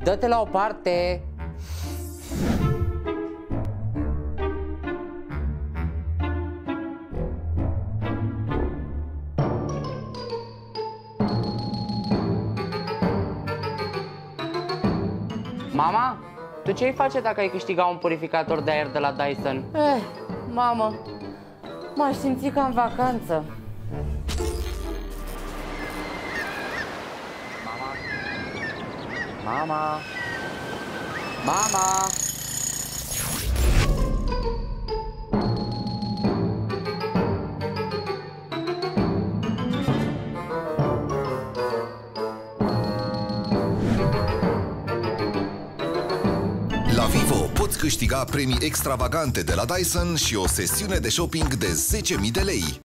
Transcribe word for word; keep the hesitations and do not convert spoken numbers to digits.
dă-te la o parte. Mama, tu ce-ai face dacă ai câștiga un purificator de aer de la Dyson? Eh, mamă, m-aș simți ca în vacanță. Mama! Mama! La Vivo poți câștiga premii extravagante de la Dyson și o sesiune de shopping de zece mii de lei.